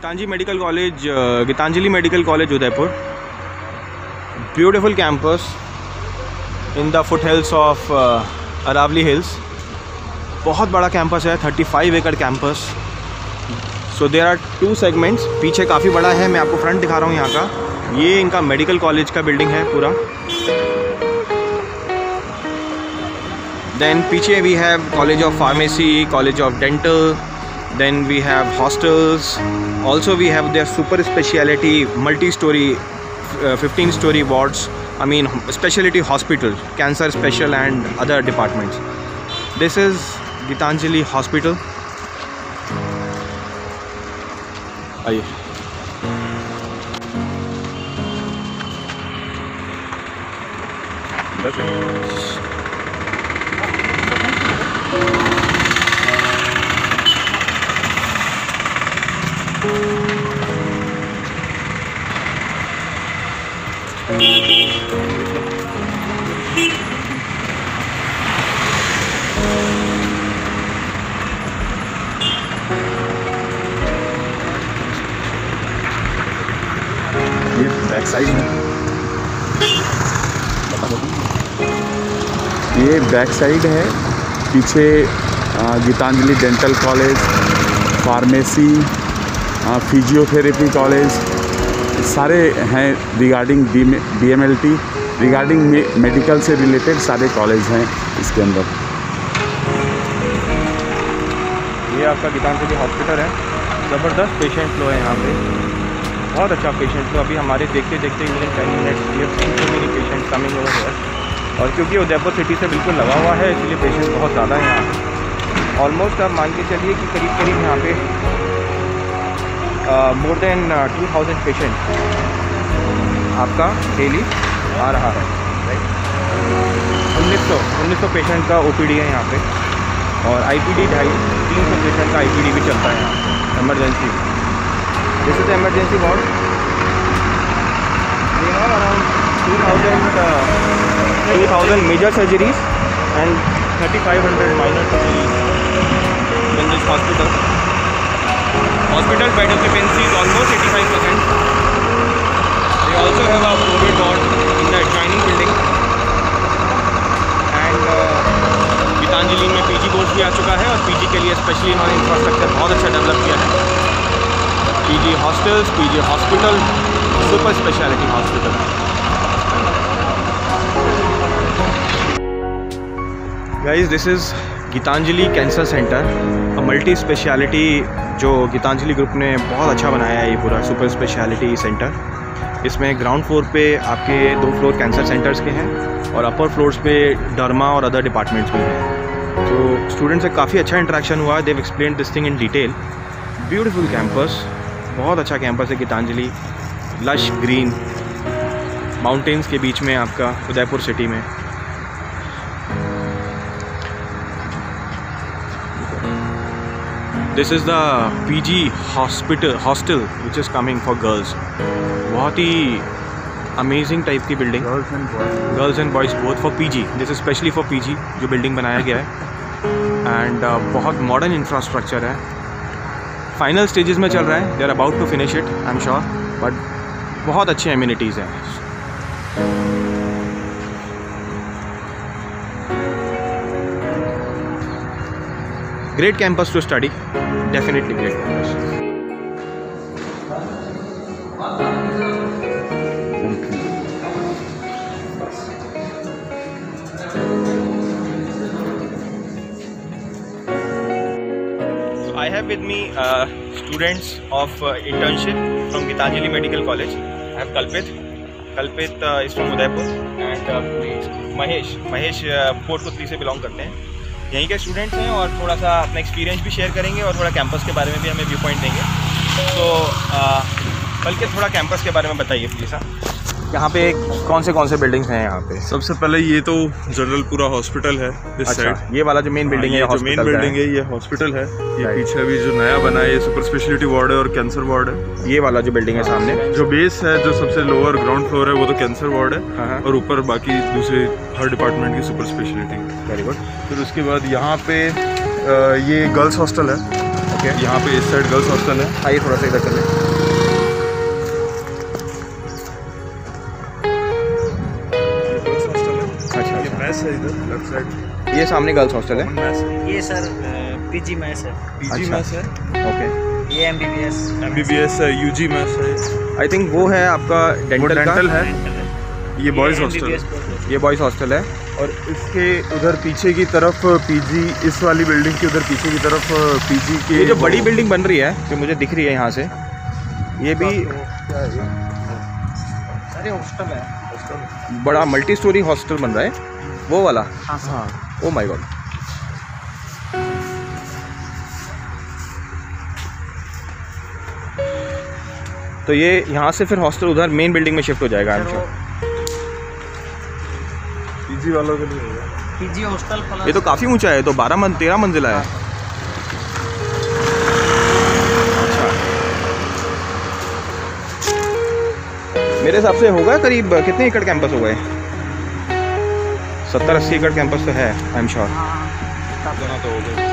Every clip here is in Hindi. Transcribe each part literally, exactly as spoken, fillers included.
Geetanjali medical college, Gitanjali medical college Udaipur, beautiful campus in the foot hills of Aravalli hills. बहुत बड़ा कैंपस है, पैंतीस एकड़ campus. So there are two segments. पीछे काफ़ी बड़ा है, मैं आपको फ्रंट दिखा रहा हूँ यहाँ का। ये इनका मेडिकल कॉलेज का बिल्डिंग है पूरा। देन पीछे we have college of pharmacy, college of dental, then we have hostels. Also we have their super speciality multi-story uh, fifteen story wards, I mean specialty hospital, cancer special and other departments. This is Gitanjali Hospital. आइए। ये बैक साइड है, ये बैक साइड है। पीछे Gitanjali dental college, pharmacy, physiotherapy college सारे हैं। Regarding D M L T, regarding medical से रिलेटेड सारे कॉलेज हैं इसके अंदर। ये आपका गीतांजलि हॉस्पिटल है। ज़बरदस्त पेशेंट फ्लो है यहाँ पे, बहुत अच्छा पेशेंट फ्लो। अभी हमारे देखते देखते within ten minutes we have seen so many patient coming over here. और क्योंकि उदयपुर सिटी से बिल्कुल लगा हुआ है, इसलिए पेशेंट बहुत ज़्यादा है यहाँ पे। ऑलमोस्ट आप मान के चलिए कि करीब करीब यहाँ पे more than two thousand patient आपका डेली आ रहा है। राइट, उन्नीस सौ उन्नीस सौ पेशेंट का ओ पी डी है यहाँ पे, और आई पी डी ढाई तीन सौ पेशेंट का आई पी डी भी चलता है यहाँ पे emergency. This is emergency ward. We have around two thousand two thousand major surgeries and thirty five hundred minor surgeries in this hospital. Hospital bed occupancy is almost eighty-five percent. They also have a COVID ward in the adjoining building. And Gitanjali में पीजी कोर्स भी आ चुका है, और पीजी के लिए स्पेशली इन्होंने इंफ्रास्ट्रक्चर बहुत अच्छा डेवलप किया है। PG hostels, PG hospital, super speciality hospital. Guys, this is Gitanjali cancer centre, uh multi speciality जो गीतांजलि ग्रुप ने बहुत अच्छा बनाया है। ये पूरा सुपर स्पेशलिटी सेंटर। इसमें ग्राउंड फ्लोर पे आपके दो फ्लोर कैंसर सेंटर्स के हैं, और अपर फ्लोर्स पे डर्मा और अदर डिपार्टमेंट्स भी हैं। तो स्टूडेंट से काफ़ी अच्छा इंटरेक्शन हुआ। Dev explain this thing in detail. Beautiful campus, बहुत अच्छा कैंपस है गीतांजलि। लश ग्रीन माउंटेन्स के बीच में आपका उदयपुर सिटी में। This is the P G hospital hostel which is coming for girls. बहुत ही अमेजिंग टाइप की building, girls and boys both for P G. This is specially for P G जो बिल्डिंग बनाया गया है। एंड uh, बहुत मॉडर्न इंफ्रास्ट्रक्चर है। फाइनल स्टेजेस में चल रहा है, they are about to finish it, I am sure. But बहुत अच्छे एमिनिटीज़ हैं। Great campus to study, definitely great campus. So I have with me uh, students of uh, internship from Gitanjali Medical College. I have Kalpit. Kalpit uh, is from Udaipur, and uh, Mahesh. Mahesh uh, Port Kutli से belong करते हैं। यहीं के स्टूडेंट्स हैं, और थोड़ा सा अपना एक्सपीरियंस भी शेयर करेंगे, और थोड़ा कैंपस के बारे में भी हमें व्यू पॉइंट देंगे। तो बल्कि थोड़ा कैंपस के बारे में बताइए प्लीज़। यहाँ पे कौन से कौन से बिल्डिंग्स हैं यहाँ पे? सबसे पहले ये तो जनरल पूरा हॉस्पिटल है इस अच्छा, साइड। ये वाला जो मेन बिल्डिंग है, जो मेन बिल्डिंग है ये हॉस्पिटल है। ये पीछे अभी जो नया बना है ये सुपर स्पेशलिटी वार्ड है और कैंसर वार्ड है। ये वाला जो बिल्डिंग है सामने, जो बेस है, जो सबसे लोअर ग्राउंड फ्लोर है वो तो कैंसर वार्ड है, और ऊपर बाकी दूसरे हर डिपार्टमेंट की सुपर स्पेशलिटी। Very good. फिर उसके बाद यहाँ पे ये गर्ल्स हॉस्टल है। ओके, यहाँ पे इस साइड गर्ल्स हॉस्टल है। आइए थोड़ा सा इधर चलें। गर्ल्स हॉस्टल है। अच्छा, ये मैस है इधर लेफ्ट साइड। ये सामने गर्ल्स हॉस्टल है। मैस है। ये सर पीजी मैस है। पीजी अच्छा। मैस है। ओके, ये एमबीबीएस एमबीबीएस है, यूजी मैस है। आई थिंक वो है आपका वो डेंटल का। डेंटल है। ये बॉयज़ हॉस्टल है। ये बॉयज़ हॉस्टल है। और इसके उधर पीछे की तरफ पीजी, इस वाली बिल्डिंग के उधर पीछे की तरफ पीजी के ये जो बड़ी बिल्डिंग बन रही है जो मुझे दिख रही है यहाँ से, ये भी अरे हॉस्टल है। बड़ा मल्टी स्टोरी हॉस्टल बन रहा है, वो वाला। हाँ हाँ, ओ माय गॉड। तो ये यहाँ से फिर हॉस्टल उधर मेन बिल्डिंग में शिफ्ट हो जाएगा। आई एम श्योर। पीजी वालों के लिए होगा। पीजी हॉस्टल प्लस ये तो काफ़ी ऊंचा है, तो बारह मन तेरह मंजिला है। अच्छा, मेरे हिसाब से होगा करीब कितने एकड़ कैंपस हो गए? सत्तर अस्सी एकड़ कैंपस तो है, आई एम श्योर। इतना तो हो गया।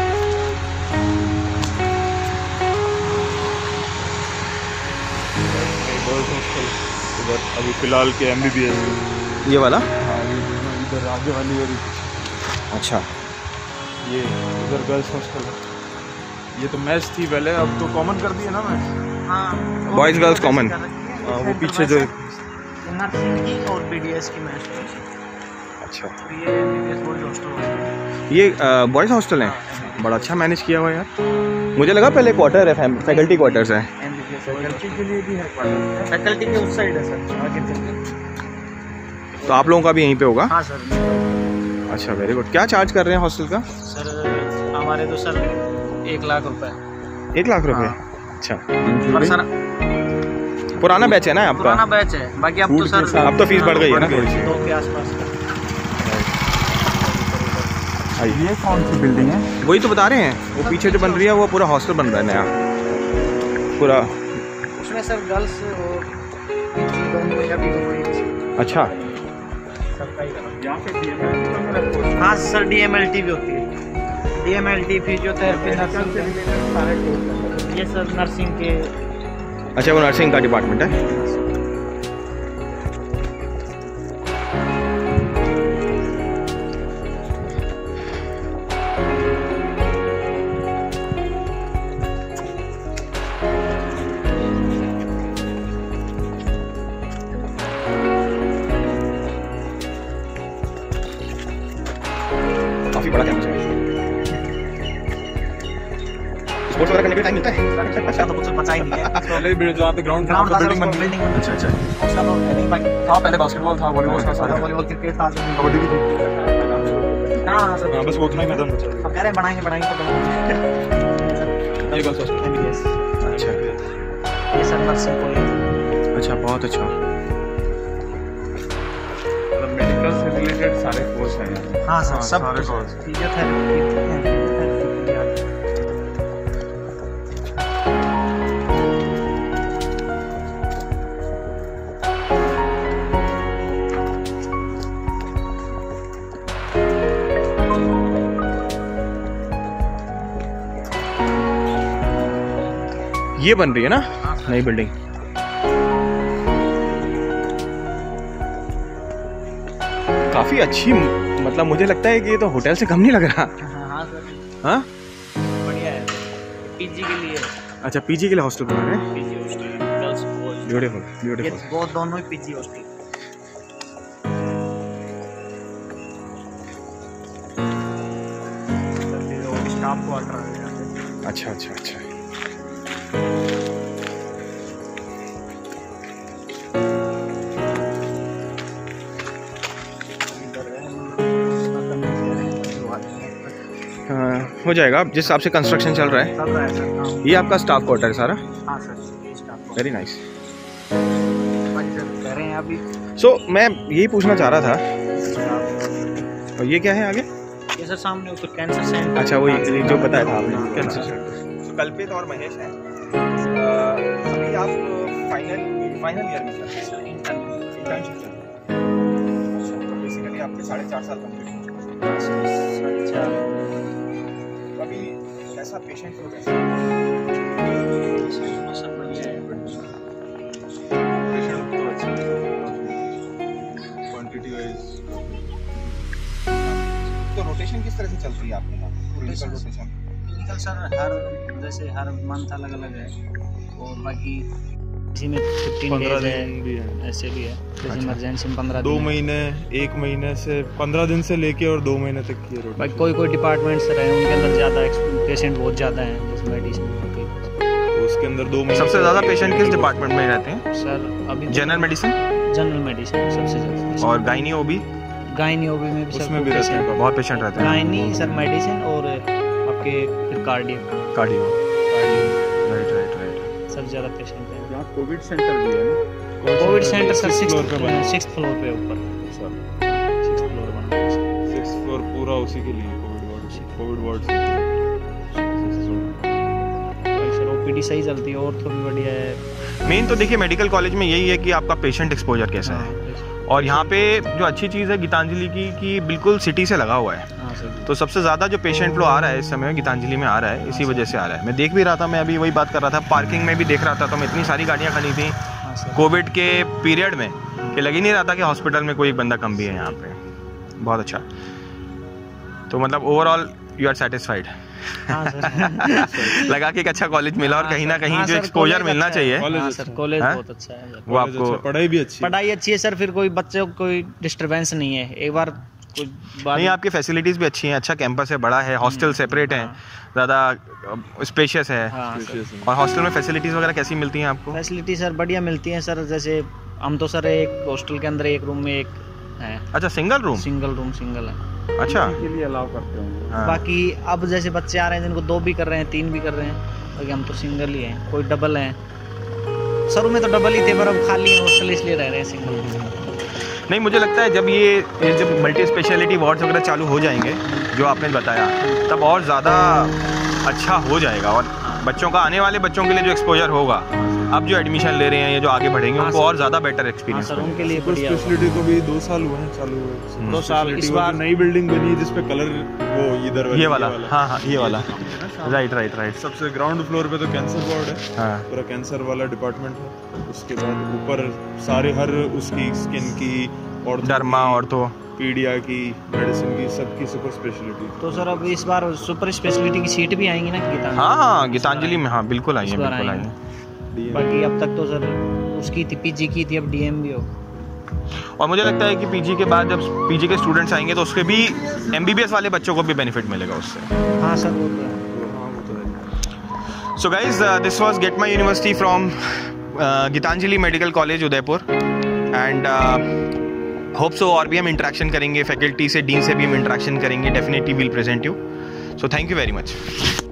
गर्ल्स हॉस्टल उधर अभी फिलहाल के एमबीबीएस। ये वाला? हाँ, ये दोनों इधर आगे वाली और अच्छा, ये उधर गर्ल्स हॉस्टल है। ये तो मैच थी पहले, अब तो कॉमन कर दिया ना मैच। हाँ, Boys, girls common। वो पीछे जो नर्सिंग की और बीडीएस की मैच। अच्छा, ये एमबीबीएस बॉयज हॉस्टल। ये बॉयज़ हॉस्टल है। बड़ा अच्छा मैनेज किया हुआ है यार। मुझे लगा पहले क्वार्टर है, फैकल्टी क्वार्टर्स है। एमबीबीएस फैकल्टी के लिए भी है क्वार्टर। फैकल्टी के उस साइड है सर, आगे चलते। तो आप लोगों का भी यहीं पे होगा? हाँ सर। अच्छा, वेरी गुड। क्या चार्ज कर रहे हैं हॉस्टल का? सर हमारे तो सर एक लाख रुपए। एक लाख रुपए? हाँ। अच्छा, पर सर पुराना बैच है ना आपका? पुराना बैच है, बाकी अब तो फूड के सर साथ- अब तो फीस बढ़ गई है ना थोड़ी सी? दो के आसपास। ये कौन सी बिल्डिंग है? वही तो बता रहे हैं, वो पीछे जो बन रही है वो पूरा हॉस्टल बन रहा है नया पूरा। उसमें सर गर्ल्स और पीजी दोनों या भी दोनों। अच्छा, सबका ही करना। यहाँ पे डीएमएल हाँ सर, डीएमएलटी भी होती है। डीएमएलटी फिजियोथेरेपी नर्सिंग के। ये सर नर्सिंग के। अच्छा, वो नर्सिंग का डिपार्टमेंट है। काफी बड़ा कैंपस है। स्पोर्ट्स वगैरह करने के टाइम मिलता है? अच्छा तो कुछ बचा ही नहीं है। पहले भी जहाँ पे ग्राउंड ग्राउंड बिल्डिंग बन बिल्डिंग बन। अच्छा अच्छा। उसका तो है नहीं बाकी। हाँ, पहले बास्केटबॉल था, वॉलीबॉल था, सारा वॉलीबॉल क्रिकेट था। कबड्डी भी थी। हाँ हाँ सर। हाँ, बस वो उतना ही मैदान बचा है। अब कह रहे हैं बनाएंगे बनाएंगे तो बनाएंगे। ये गर्ल्स हॉस्टल। एमबीबीएस। अच्छा ये सर नर्सिंग कॉलेज। अच्छा, बहुत अच्छा। मतलब मेडिकल से रिलेटेड सारे कोर्स हैं यहाँ। हाँ सर, हाँ, सब सारे कुछ। course। फिजियोथेरेपी। ये बन रही है ना नई बिल्डिंग? काफी अच्छी, मतलब मुझे लगता है कि ये तो होटल से कम नहीं लग रहा। हाँ हाँ सर, हाँ, बढ़िया है। पीजी के लिए। अच्छा, पीजी के लिए हॉस्टल बना रहे हैं। PG hostel girls boys. Beautiful ये ब्यूटीफुल। वो दोनों ही पीजी हॉस्टल। Staff quarter. अच्छा अच्छा अच्छा। हाँ, हो जाएगा जिस हिसाब से कंस्ट्रक्शन चल रहा है। चल रहा है सर। हाँ ये आपका स्टाफ क्वार्टर है सारा? हाँ सर, स्टाफ वेरी नाइस। बाकी सर कह रहे हैं अभी। सो मैं यही पूछना चाह रहा था, और ये क्या है आगे? ये सर सामने ऊपर कैंसर सेंटर। अच्छा, वो ये जो बताया था आपने, हाँ, कैंसर सेंटर। तो कल्पित और महेश हैं। अ, अभी आप फाइनल फाइनल ईयर में सर इंटर्नशिप चल रही है। तो बेसिकली आपके साढ़े चार साल कंप्लीट हो चुके हैं। अच्छा। अभी कैसा पेशेंट फ्लो कैसा सब बढ़िया है। पेशेंट तो अच्छा है, क्वांटिटी वाइज। तो रोटेशन किस तरह से चलती है आपके यहाँ क्लिनिकल रोटेशन? क्लिनिकल सर हर जैसे हर मंथ अलग अलग है, और बाकी इसी में फिफ्टीन पंद्रह डेज दिन भी है, है, ऐसे भी है। जैसे इमरजेंसी में पंद्रह दो दिन है। महीने, एक महीने से पंद्रह दिन से लेके और दो महीने तक की रोटी। बाकी कोई कोई डिपार्टमेंट्स रहे उनके अंदर ज़्यादा पेशेंट बहुत ज़्यादा हैं, जैसे मेडिसिन के। तो उसके अंदर दो महीने सबसे ज़्यादा पेशेंट किस डिपार्टमेंट में रहते हैं? सर अभी जनरल मेडिसिन जनरल मेडिसिन सबसे ज़्यादा, और गाइनी ओबी गायनी ओबी में भी सर उसमें भी रहते पेशेंट, हैं बहुत पेशेंट रहते हैं। गायनी सर मेडिसिन और आपके फिर cardio cardio, cardio right right right. सबसे ज़्यादा पेशेंट हैं। यहाँ कोविड सेंटर भी है ना? COVID centre sir six floor पे बना है। सिक्स फ्लोर पे ऊपर सर सिक्स फ्लोर बना है। सिक्स फ्लोर पूरा उसी के लिए कोविड वार्ड, कोविड वार्ड से। सर ओपीडी सही चलती है, और तो भी बढ़िया है। मेन तो देखिए मेडिकल कॉलेज में यही है कि आपका पेशेंट एक्सपोजर कैसा है। और यहाँ पे जो अच्छी चीज़ है गीतांजलि की कि बिल्कुल सिटी से लगा हुआ है, हाँ सर। तो सबसे ज़्यादा जो पेशेंट फ्लो आ रहा है इस समय गीतांजलि में आ रहा है, इसी वजह से आ रहा है। मैं देख भी रहा था, मैं अभी वही बात कर रहा था, पार्किंग में भी देख रहा था, तो मैं इतनी सारी गाड़ियाँ खड़ी थी हाँ सर। कोविड के पीरियड में कि लग ही नहीं रहा था कि हॉस्पिटल में कोई एक बंदा कम भी है यहाँ पे। बहुत अच्छा। तो मतलब ओवरऑल यू आर सेटिस्फाइड? हाँ सर। लगा कि एक अच्छा कॉलेज मिला और कहीं ना कहीं हाँ जो सर, एक्सपोजर कॉलेज मिलना अच्छा चाहिए है। हाँ सर, कॉलेज हाँ? बहुत अच्छा है। वो आपको पढ़ाई भी अच्छी है। पढ़ाई अच्छी है सर, फिर कोई बच्चों को कोई डिस्टरबेंस नहीं है। एक बार कुछ बात नहीं, आपकी फैसिलिटीज़ भी अच्छी हैं, अच्छा कैंपस है, बड़ा है, हॉस्टल सेपरेट है, ज़्यादा स्पेशियस है। हाँ सर। और हॉस्टल में फैसिलिटीज़ वगैरह कैसी मिलती हैं आपको? फैसिलिटी सर बढ़िया मिलती हैं सर। जैसे हम तो सर एक हॉस्टल के अंदर एक रूम में एक है, अच्छा, single room? Single room single है। अच्छा, के लिए अलाउ करते होंगे। हाँ। बाकी अब जैसे बच्चे आ रहे हैं जिनको दो भी कर रहे हैं, तीन भी कर रहे हैं, बाकी हम तो सिंगल ही हैं। कोई डबल हैं, शुरू में तो डबल ही थे पर अब खाली हैं हॉस्टल, इसलिए रह रहे हैं सिंगल। नहीं, मुझे लगता है जब ये ये जब मल्टी स्पेशलिटी वार्ड्स वगैरह चालू हो जाएंगे जो आपने बताया, तब और ज़्यादा अच्छा हो जाएगा। और बच्चों का, आने वाले बच्चों के लिए जो एक्सपोजर होगा, अब जो एडमिशन ले रहे हैं या जो आगे बढ़ेंगे, हाँ उनको सर। और ज़्यादा बेटर हाँ एक्सपीरियंस सर, होगा। उनके लिए सुपर बढ़िया होगा। स्पेशलिटी को भी दो साल हुए हैं चालू हुए। दो साल इस बार नई बिल्डिंग बनी है जिसपे कलर वो इधर ये वाला, हाँ हाँ, ये वाला, राइट राइट राइट। सबसे ग्राउंड फ्लोर पे तो कैंसर वार्ड है, हाँ, पूरा कैंसर वाला डिपार्टमेंट है। उसके बाद ऊपर सारे हर उसकी स्किन की और डर्मा और तो पीडिया की, मेडिसिन की, सबकी सुपर स्पेशलिटी। तो सर अब इस बार सुपर स्पेशलिटी की सीट भी आएंगी ना गीतांजलि? हाँ हाँ, गीतांजलि में हाँ बिल्कुल आई है, इस बार बिल्कुल आई आएंगे। है। बाकी अब तक तो सर उसकी थी, पीजी की थी, अब डीएम भी हो। और मुझे लगता है कि पीजी के बाद जब पीजी के स्टूडेंट्स आएंगे तो उसके भी एमबीबीएस वाले बच्चों को भी बेनिफिट मिलेगा उससे। हाँ सर, वो तो है। So guys, uh, this was Get My University from uh, Gitanjali Medical College Udaipur, and uh, hope so और भी हम इंटरेक्शन करेंगे फैकल्टी से, डीन से भी हम इंटरेक्शन करेंगे, definitely will present you. So thank you very much.